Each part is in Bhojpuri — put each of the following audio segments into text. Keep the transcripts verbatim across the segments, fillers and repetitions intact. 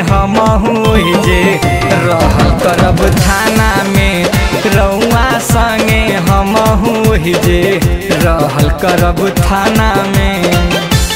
हमहू जे रहल करब थाना में, रउआ संगे हमहू जे रहल करब थाना में।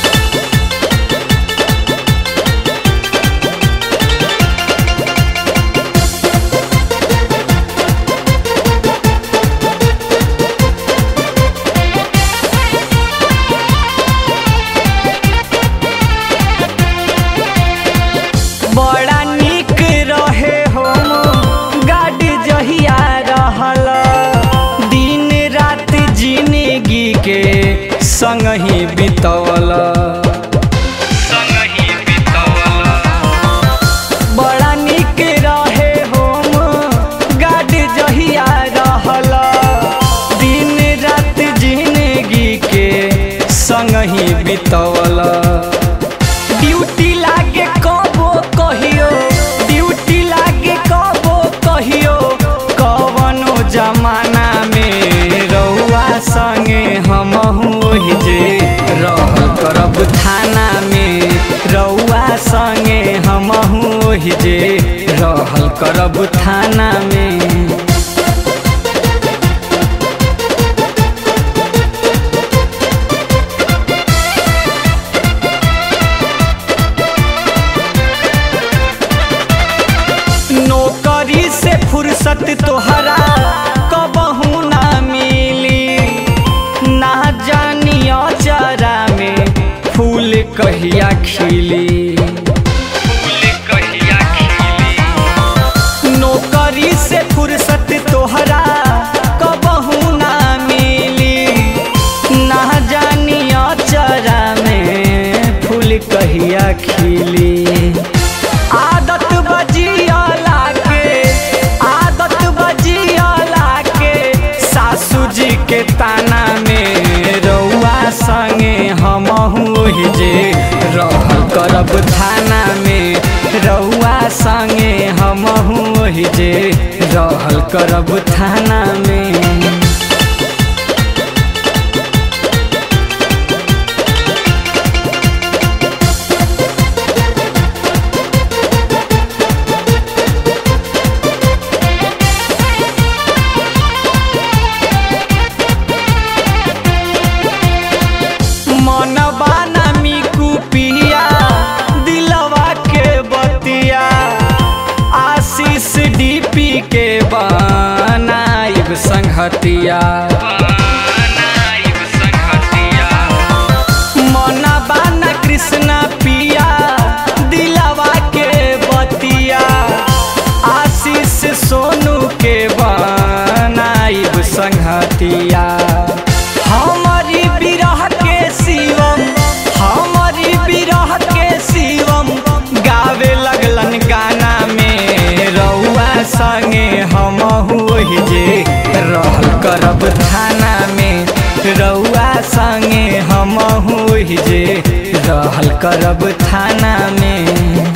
बड़ा निक रहे हम गाड़ी जहिया रहल, दिन रात जिंदगी के संग ही बितवल संग ही बितवल। बड़ा निक रहे हम गाड़ी जहिया रहल, दिन रात जिंदगी के संग ही बितवल। ड्यूटी लागे कबो कहियो, ड्यूटी लागे कबो कहियो, कवनो जमाना में रउआ संगे हमहू जे रहल करब थाना में, रउआ संगे हमहू जे रहल करब थाना में। नौकरी से फुर्सत तोहरा कबहू ना मिली, ना जानिया चारा में फूल कहिया खिली, फूल कहिया खिली। नौकरी से फुर्सत तोहरा कबहू ना मिली, ना जानिया चारा में फूल कहिया खिली। आदत बजिया लाके, आदत बजिया लाके सासू जी के ताना में, रउआ संगे हमहू जे रहल करब थाना में, रउआ संगे हमहू जे रहल करब थाना में। आशीष डीपी के बनाइब संगतिया, बनाइब संगतिया। मनबा न कृष्णा पिया दिलवा के बतिया, आशीष सोनू के बनाइब संगतिया। हमारी बिरह के शिवम, हमारी बिरह के शिवम गावे लगलन गाना में, रउआ संगे हमहू जे रहल करब थाना में, रउआ संगे हमहू जे रहल करब थाना में।